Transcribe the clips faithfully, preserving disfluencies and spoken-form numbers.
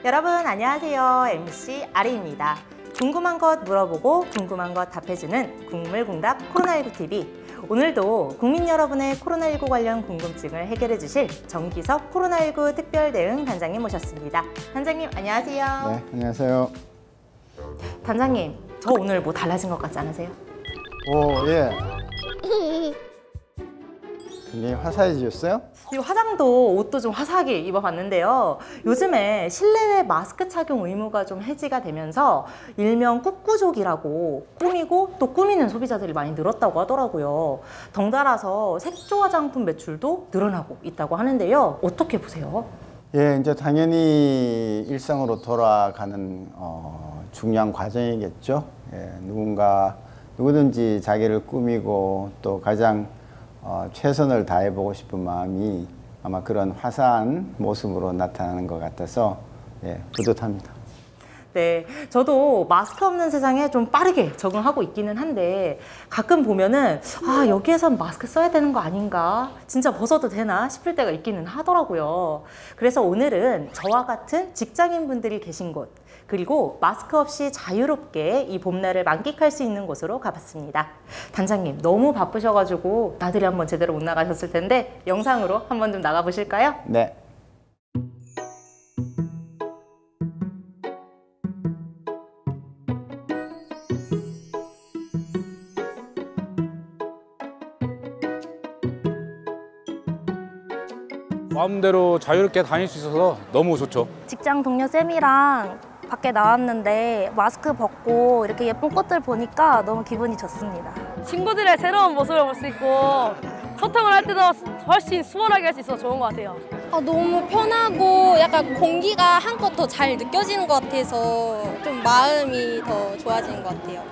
여러분 안녕하세요. 엠씨 아리입니다. 궁금한 것 물어보고 궁금한 것 답해주는 국물궁답 코로나십구 티비. 오늘도 국민 여러분의 코로나십구 관련 궁금증을 해결해 주실 정기석 코로나십구 특별대응 단장님 모셨습니다. 단장님 안녕하세요. 네, 안녕하세요. 단장님, 저 오늘 뭐 달라진 것 같지 않으세요? 오, 예. 굉장히 화사해지셨어요? 이 화장도 옷도 좀 화사하게 입어봤는데요. 요즘에 실내외 마스크 착용 의무가 좀 해지가 되면서 일명 꾹꾹족이라고 꾸미고 또 꾸미는 소비자들이 많이 늘었다고 하더라고요. 덩달아서 색조 화장품 매출도 늘어나고 있다고 하는데요. 어떻게 보세요? 예, 이제 당연히 일상으로 돌아가는 어, 중요한 과정이겠죠. 예, 누군가 누구든지 자기를 꾸미고 또 가장 어, 최선을 다해보고 싶은 마음이 아마 그런 화사한 모습으로 나타나는 것 같아서 예, 뿌듯합니다. 네, 저도 마스크 없는 세상에 좀 빠르게 적응하고 있기는 한데 가끔 보면은 아 여기에선 마스크 써야 되는 거 아닌가? 진짜 벗어도 되나 싶을 때가 있기는 하더라고요. 그래서 오늘은 저와 같은 직장인분들이 계신 곳 그리고 마스크 없이 자유롭게 이 봄날을 만끽할 수 있는 곳으로 가봤습니다. 단장님 너무 바쁘셔가지고 나들이 한번 제대로 못 나가셨을 텐데 영상으로 한번 좀 나가보실까요? 네. 마음대로 자유롭게 다닐 수 있어서 너무 좋죠. 직장 동료 쌤이랑 밖에 나왔는데 마스크 벗고 이렇게 예쁜 꽃들 보니까 너무 기분이 좋습니다. 친구들의 새로운 모습을 볼 수 있고 소통을 할 때도 훨씬 수월하게 할 수 있어서 좋은 것 같아요. 아, 너무 편하고 약간 공기가 한껏 더 잘 느껴지는 것 같아서 좀 마음이 더 좋아지는 것 같아요.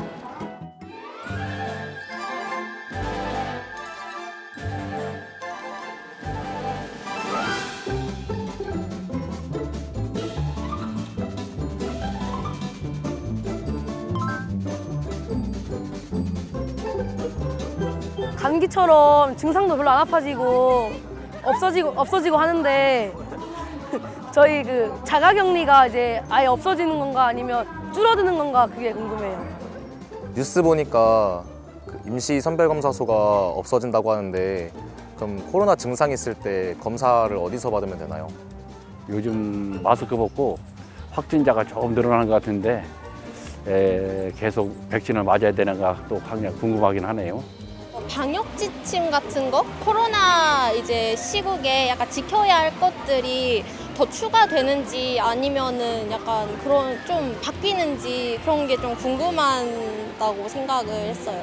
감기처럼 증상도 별로 안 아파지고 없어지고 없어지고 하는데 저희 그 자가격리가 이제 아예 없어지는 건가 아니면 줄어드는 건가 그게 궁금해요. 뉴스 보니까 그 임시 선별검사소가 없어진다고 하는데 그럼 코로나 증상 있을 때 검사를 어디서 받으면 되나요? 요즘 마스크 벗고 확진자가 조금 늘어나는 것 같은데 에, 계속 백신을 맞아야 되는가 또 그냥 궁금하긴 하네요. 방역 지침 같은 거? 코로나 이제 시국에 약간 지켜야 할 것들이 더 추가되는지 아니면은 약간 그런 좀 바뀌는지 그런 게 좀 궁금하다고 생각을 했어요.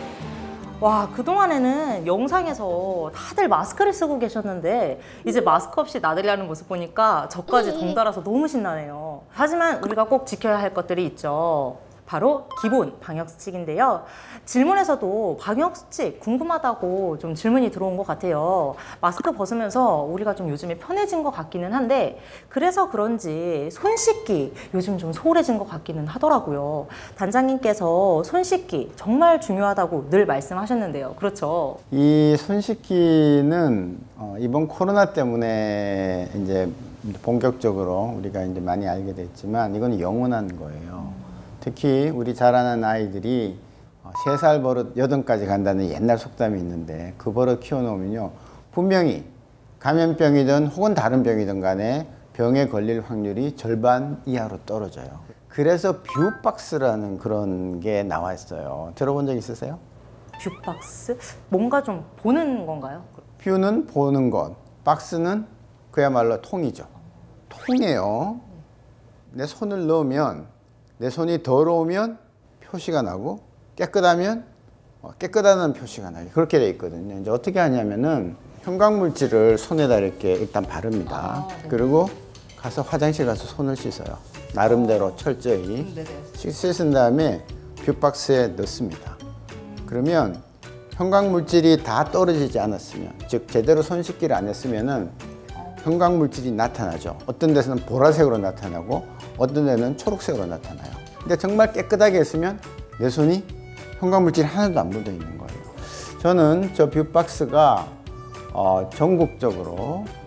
와, 그동안에는 영상에서 다들 마스크를 쓰고 계셨는데 이제 마스크 없이 나들이 하는 모습 보니까 저까지 덩달아서 너무 신나네요. 하지만 우리가 꼭 지켜야 할 것들이 있죠. 바로 기본 방역수칙인데요. 질문에서도 방역수칙 궁금하다고 좀 질문이 들어온 것 같아요. 마스크 벗으면서 우리가 좀 요즘에 편해진 것 같기는 한데 그래서 그런지 손 씻기 요즘 좀 소홀해진 것 같기는 하더라고요. 단장님께서 손 씻기 정말 중요하다고 늘 말씀하셨는데요. 그렇죠? 이 손 씻기는 어, 이번 코로나 때문에 이제 본격적으로 우리가 이제 많이 알게 됐지만 이건 영원한 거예요. 특히 우리 자라는 아이들이 세 살 버릇 여든까지 간다는 옛날 속담이 있는데 그 버릇 키워놓으면요 분명히 감염병이든 혹은 다른 병이든 간에 병에 걸릴 확률이 절반 이하로 떨어져요. 그래서 뷰박스라는 그런 게 나와 있어요. 들어본 적 있으세요? 뷰박스? 뭔가 좀 보는 건가요? 뷰는 보는 것, 박스는 그야말로 통이죠. 통이에요. 내 손을 넣으면 내 손이 더러우면 표시가 나고 깨끗하면 깨끗하다는 표시가 나요. 그렇게 돼 있거든요. 이제 어떻게 하냐면은 형광물질을 손에다 이렇게 일단 바릅니다. 아, 네. 그리고 가서 화장실 가서 손을 씻어요. 나름대로 철저히 씻은 다음에 뷰박스에 넣습니다. 그러면 형광물질이 다 떨어지지 않았으면, 즉 제대로 손 씻기를 안 했으면은 형광물질이 나타나죠. 어떤 데서는 보라색으로 나타나고 어떤 데는 초록색으로 나타나요. 근데 정말 깨끗하게 했으면 내 손이 형광물질이 하나도 안 묻어 있는 거예요. 저는 저 뷰박스가 어, 전국적으로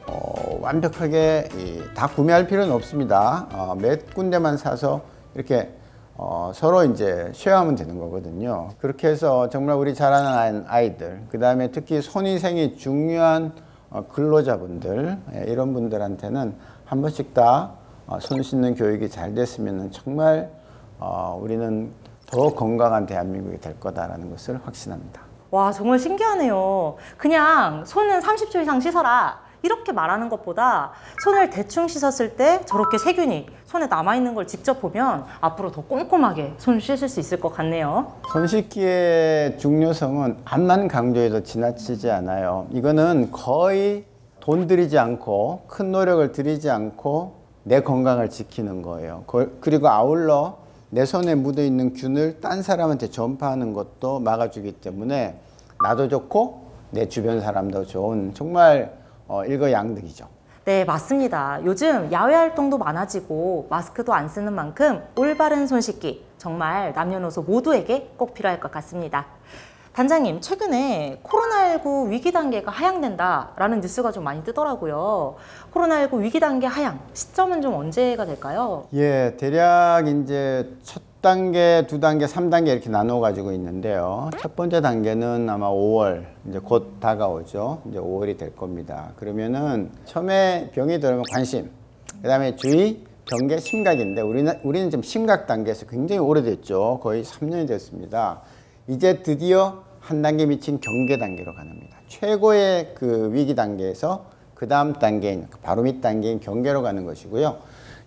어, 완벽하게 이, 다 구매할 필요는 없습니다. 어, 몇 군데만 사서 이렇게 어, 서로 이제 쉐어하면 되는 거거든요. 그렇게 해서 정말 우리 자라는 아이들, 그 다음에 특히 손위생이 중요한 어, 근로자분들, 예, 이런 분들한테는 한 번씩 다 어, 손 씻는 교육이 잘 됐으면 정말 어, 우리는 더 건강한 대한민국이 될 거다라는 것을 확신합니다. 와, 정말 신기하네요. 그냥 손은 삼십 초 이상 씻어라 이렇게 말하는 것보다 손을 대충 씻었을 때 저렇게 세균이 손에 남아있는 걸 직접 보면 앞으로 더 꼼꼼하게 손을 씻을 수 있을 것 같네요. 손 씻기의 중요성은 암만 강조해도 지나치지 않아요. 이거는 거의 돈 들이지 않고 큰 노력을 들이지 않고 내 건강을 지키는 거예요. 그리고 아울러 내 손에 묻어있는 균을 딴 사람한테 전파하는 것도 막아주기 때문에 나도 좋고 내 주변 사람도 좋은 정말 어, 일거양득이죠. 네, 맞습니다. 요즘 야외 활동도 많아지고 마스크도 안 쓰는 만큼 올바른 손 씻기 정말 남녀노소 모두에게 꼭 필요할 것 같습니다. 단장님, 최근에 코로나십구 위기 단계가 하향된다라는 뉴스가 좀 많이 뜨더라고요. 코로나십구 위기 단계 하향 시점은 좀 언제가 될까요? 예, 대략 이제 첫 단계, 두 단계, 삼 단계 이렇게 나눠 가지고 있는데요. 첫 번째 단계는 아마 오월, 이제 곧 다가오죠. 이제 오월이 될 겁니다. 그러면은 처음에 병이 들어오면 관심, 그다음에 주의, 경계, 심각인데 우리는 우리는 지금 심각 단계에서 굉장히 오래됐죠. 거의 삼 년이 됐습니다. 이제 드디어 한 단계 미친 경계 단계로 가는겁니다. 최고의 그 위기 단계에서 그 다음 단계인 바로 밑 단계인 경계로 가는 것이고요.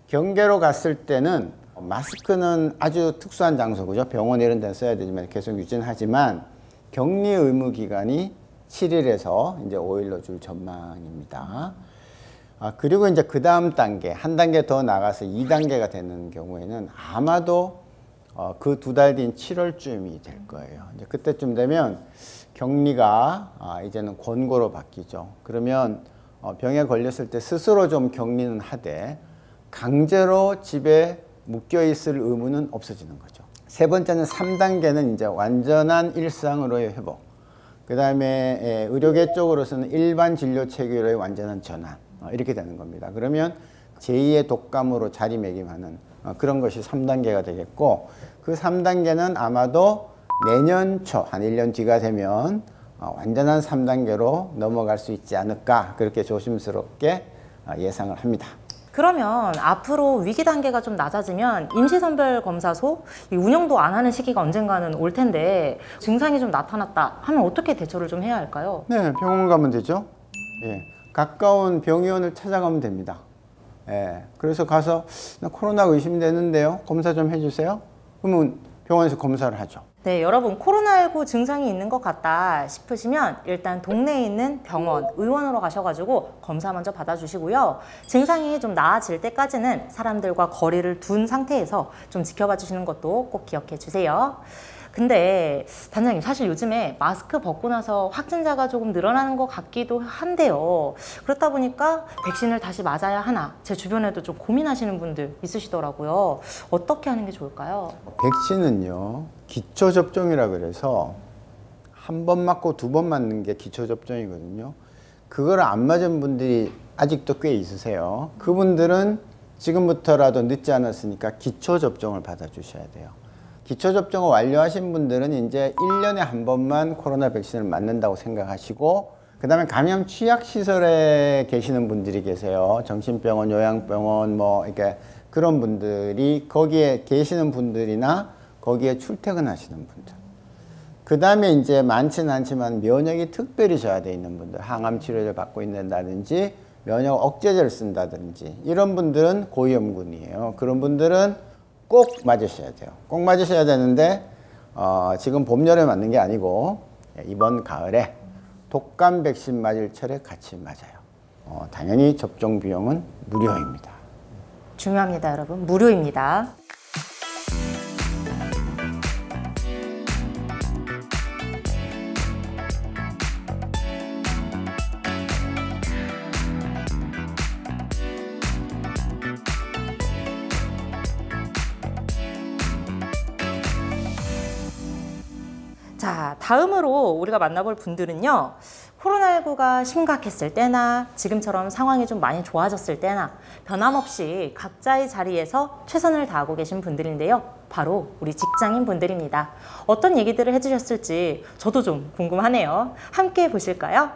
경계로 갔을 때는 마스크는 아주 특수한 장소고요. 병원 이런 데는 써야 되지만 계속 유지는 하지만 격리 의무 기간이 칠 일에서 이제 오 일로 줄 전망입니다. 아, 그리고 이제 그 다음 단계 한 단계 더 나가서 이 단계가 되는 경우에는 아마도 어, 그 두 달 뒤인 칠월쯤이 될 거예요. 이제 그때쯤 되면 격리가 아, 이제는 권고로 바뀌죠. 그러면 어, 병에 걸렸을 때 스스로 좀 격리는 하되 강제로 집에 묶여 있을 의무는 없어지는 거죠. 세 번째는 삼 단계는 이제 완전한 일상으로의 회복. 그 다음에 의료계 쪽으로서는 일반 진료 체계로의 완전한 전환. 어, 이렇게 되는 겁니다. 그러면 제이의 독감으로 자리매김하는 어, 그런 것이 삼 단계가 되겠고, 그 삼 단계는 아마도 내년 초, 한 일 년 뒤가 되면 어, 완전한 삼 단계로 넘어갈 수 있지 않을까, 그렇게 조심스럽게 어, 예상을 합니다. 그러면 앞으로 위기 단계가 좀 낮아지면 임시선별검사소 이 운영도 안 하는 시기가 언젠가는 올 텐데 증상이 좀 나타났다 하면 어떻게 대처를 좀 해야 할까요? 네, 병원 가면 되죠. 예, 가까운 병의원을 찾아가면 됩니다. 예, 그래서 가서 나 코로나 의심되는데요, 검사 좀 해주세요. 그러면 병원에서 검사를 하죠. 네, 여러분 코로나십구 증상이 있는 것 같다 싶으시면 일단 동네에 있는 병원, 의원으로 가셔가지고 검사 먼저 받아주시고요. 증상이 좀 나아질 때까지는 사람들과 거리를 둔 상태에서 좀 지켜봐 주시는 것도 꼭 기억해 주세요. 근데 단장님, 사실 요즘에 마스크 벗고 나서 확진자가 조금 늘어나는 것 같기도 한데요. 그렇다 보니까 백신을 다시 맞아야 하나, 제 주변에도 좀 고민하시는 분들 있으시더라고요. 어떻게 하는 게 좋을까요? 백신은요, 기초접종이라 그래서 한 번 맞고 두 번 맞는 게 기초접종이거든요. 그걸 안 맞은 분들이 아직도 꽤 있으세요. 그분들은 지금부터라도 늦지 않았으니까 기초접종을 받아주셔야 돼요. 기초접종을 완료하신 분들은 이제 일 년에 한 번만 코로나 백신을 맞는다고 생각하시고, 그 다음에 감염 취약시설에 계시는 분들이 계세요. 정신병원, 요양병원, 뭐, 이렇게 그런 분들이, 거기에 계시는 분들이나 거기에 출퇴근하시는 분들. 그 다음에 이제 많지는 않지만 면역이 특별히 저하되어 있는 분들, 항암 치료를 받고 있는다든지, 면역 억제제를 쓴다든지, 이런 분들은 고위험군이에요. 그런 분들은 꼭 맞으셔야 돼요. 꼭 맞으셔야 되는데 어, 지금 봄, 여름에 맞는 게 아니고 이번 가을에 독감 백신 맞을 철에 같이 맞아요. 어, 당연히 접종 비용은 무료입니다. 중요합니다, 여러분. 무료입니다. 자, 다음으로 우리가 만나볼 분들은요, 코로나십구가 심각했을 때나 지금처럼 상황이 좀 많이 좋아졌을 때나 변함없이 각자의 자리에서 최선을 다하고 계신 분들인데요. 바로 우리 직장인 분들입니다. 어떤 얘기들을 해주셨을지 저도 좀 궁금하네요. 함께 보실까요?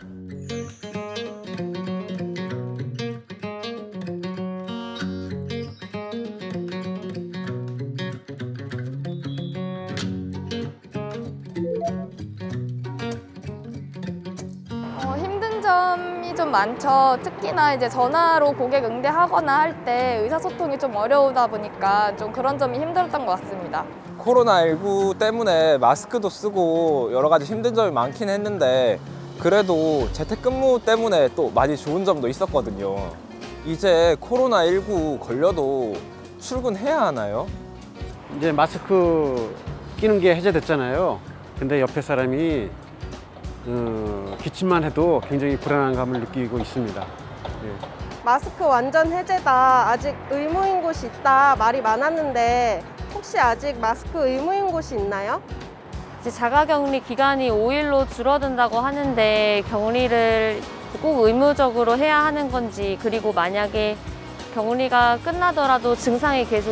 어, 힘든 점이 좀 많죠. 특히나 이제 전화로 고객 응대하거나 할 때 의사소통이 좀 어려우다 보니까 좀 그런 점이 힘들었던 것 같습니다. 코로나십구 때문에 마스크도 쓰고 여러 가지 힘든 점이 많긴 했는데 그래도 재택근무 때문에 또 많이 좋은 점도 있었거든요. 이제 코로나십구 걸려도 출근해야 하나요? 이제 마스크 끼는 게 해제됐잖아요. 근데 옆에 사람이 어, 기침만 해도 굉장히 불안한 감을 느끼고 있습니다. 예. 마스크 완전 해제다, 아직 의무인 곳이 있다 말이 많았는데 혹시 아직 마스크 의무인 곳이 있나요? 이제 자가격리 기간이 오 일로 줄어든다고 하는데 격리를 꼭 의무적으로 해야 하는 건지, 그리고 만약에 격리가 끝나더라도 증상이 계속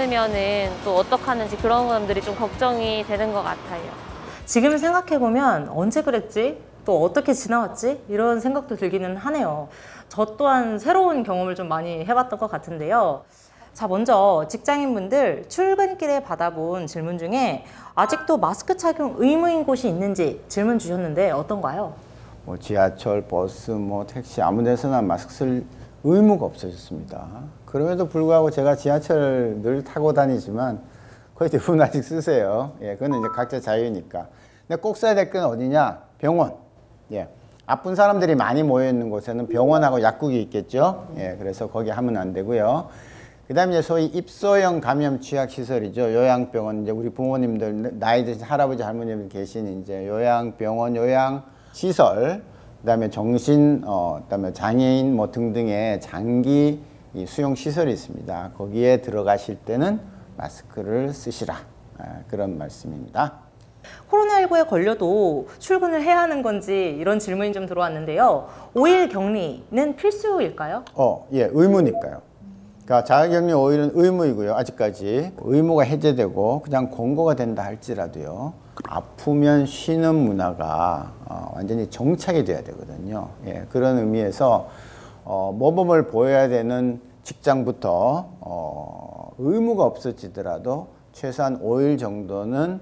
있으면은 또 어떡하는지 그런 점들이 좀 걱정이 되는 것 같아요. 지금 생각해보면 언제 그랬지? 또 어떻게 지나왔지? 이런 생각도 들기는 하네요. 저 또한 새로운 경험을 좀 많이 해봤던 것 같은데요. 자, 먼저 직장인분들 출근길에 받아본 질문 중에 아직도 마스크 착용 의무인 곳이 있는지 질문 주셨는데 어떤가요? 뭐 지하철, 버스, 뭐 택시 아무 데서나 마스크 쓸 의무가 없어졌습니다. 그럼에도 불구하고 제가 지하철 늘 타고 다니지만 거의 대부분 아직 쓰세요. 예, 그건 이제 각자 자유니까. 근데 꼭 써야 될 건 어디냐? 병원. 예. 아픈 사람들이 많이 모여 있는 곳에는 병원하고 약국이 있겠죠. 예, 그래서 거기 하면 안 되고요. 그다음에 이제 소위 입소형 감염 취약 시설이죠. 요양병원, 이제 우리 부모님들 나이 드신 할아버지 할머니들 계신 이제 요양병원, 요양 시설, 그다음에 정신, 어, 그다음에 장애인 뭐 등등의 장기 이 수용 시설이 있습니다. 거기에 들어가실 때는 마스크를 쓰시라. 아, 그런 말씀입니다. 코로나십구에 걸려도 출근을 해야 하는 건지 이런 질문이 좀 들어왔는데요. 오 일 격리는 필수일까요? 어, 예, 의무니까요. 그러니까 자가격리 오 일은 의무이고요. 아직까지 의무가 해제되고 그냥 권고가 된다 할지라도요. 아프면 쉬는 문화가 어, 완전히 정착이 돼야 되거든요. 예, 그런 의미에서 어, 모범을 보여야 되는 직장부터 어, 의무가 없어지더라도 최소한 오 일 정도는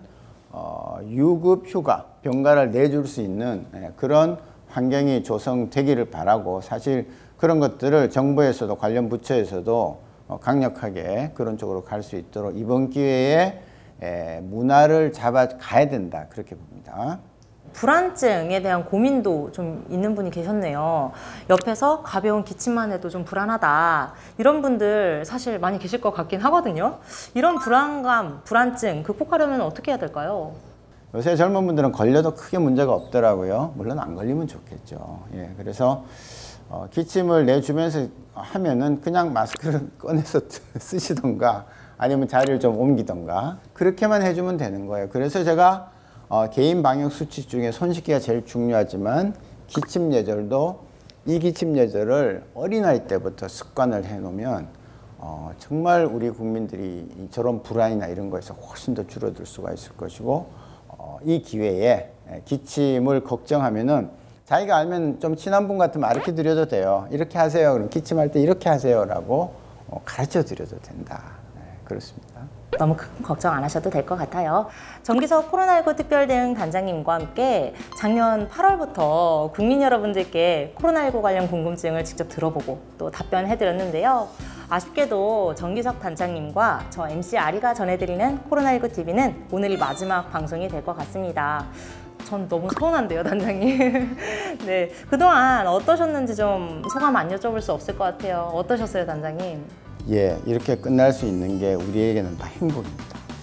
어, 유급 휴가, 병가를 내줄 수 있는 예, 그런 환경이 조성되기를 바라고, 사실 그런 것들을 정부에서도 관련 부처에서도 어, 강력하게 그런 쪽으로 갈 수 있도록 이번 기회에 에, 문화를 잡아가야 된다, 그렇게 봅니다. 불안증에 대한 고민도 좀 있는 분이 계셨네요. 옆에서 가벼운 기침만 해도 좀 불안하다, 이런 분들 사실 많이 계실 것 같긴 하거든요. 이런 불안감, 불안증 극복하려면 어떻게 해야 될까요? 요새 젊은 분들은 걸려도 크게 문제가 없더라고요. 물론 안 걸리면 좋겠죠. 예, 그래서 어, 기침을 내주면서 하면은 그냥 마스크를 꺼내서 쓰시던가 아니면 자리를 좀 옮기던가 그렇게만 해주면 되는 거예요. 그래서 제가 어, 개인 방역 수칙 중에 손 씻기가 제일 중요하지만 기침 예절도, 이 기침 예절을 어린아이 때부터 습관을 해놓으면 어, 정말 우리 국민들이 저런 불안이나 이런 거에서 훨씬 더 줄어들 수가 있을 것이고, 어, 이 기회에 기침을 걱정하면은 자기가 알면 좀 친한 분 같으면 가르쳐 드려도 돼요. 이렇게 하세요. 그럼 기침할 때 이렇게 하세요 라고 어, 가르쳐 드려도 된다. 네, 그렇습니다. 너무 큰 걱정 안 하셔도 될 것 같아요. 정기석 코로나십구 특별대응 단장님과 함께 작년 팔월부터 국민 여러분들께 코로나십구 관련 궁금증을 직접 들어보고 또 답변해드렸는데요. 아쉽게도 정기석 단장님과 저 엠씨 아리가 전해드리는 코로나십구 티비는 오늘이 마지막 방송이 될 것 같습니다. 전 너무 서운한데요, 단장님. 네, 그동안 어떠셨는지 좀 소감 안 여쭤볼 수 없을 것 같아요. 어떠셨어요, 단장님? 예, 이렇게 끝날 수 있는 게 우리에게는 다 행복입니다.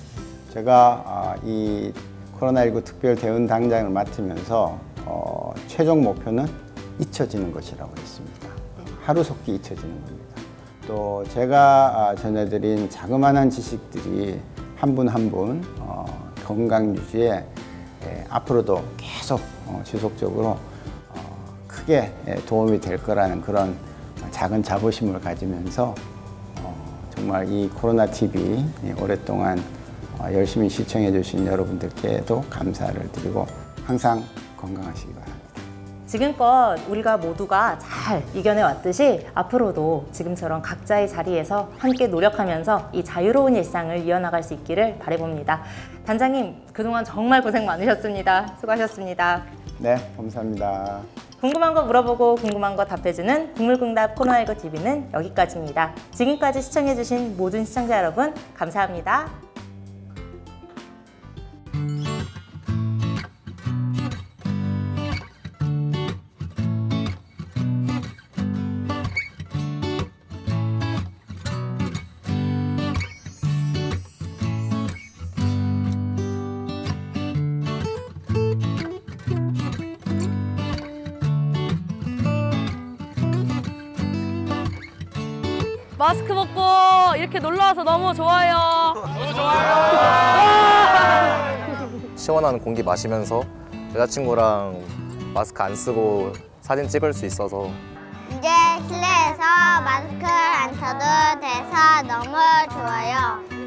제가 아, 이 코로나십구 특별 대응 당장을 맡으면서 어, 최종 목표는 잊혀지는 것이라고 했습니다. 하루속히 잊혀지는 겁니다. 또 제가 아, 전해드린 자그마한 지식들이 한 분 한 분 어, 건강 유지에 예, 앞으로도 계속 어, 지속적으로 크게 도움이 될 거라는 그런 작은 자부심을 가지면서 어, 정말 이 코로나 티비 오랫동안 열심히 시청해 주신 여러분들께도 감사를 드리고 항상 건강하시기 바랍니다. 지금껏 우리가 모두가 잘 이겨내 왔듯이 앞으로도 지금처럼 각자의 자리에서 함께 노력하면서 이 자유로운 일상을 이어나갈 수 있기를 바라봅니다. 단장님, 그동안 정말 고생 많으셨습니다. 수고하셨습니다. 네, 감사합니다. 궁금한 거 물어보고 궁금한 거 답해주는 국물궁답 코로나십구 티비는 여기까지입니다. 지금까지 시청해주신 모든 시청자 여러분, 감사합니다. 마스크 벗고 이렇게 놀러와서 너무 좋아요. 너무 좋아요. 시원한 공기 마시면서 여자친구랑 마스크 안 쓰고 사진 찍을 수 있어서 이제 실내에서 마스크를 안 써도 돼서 너무 좋아요.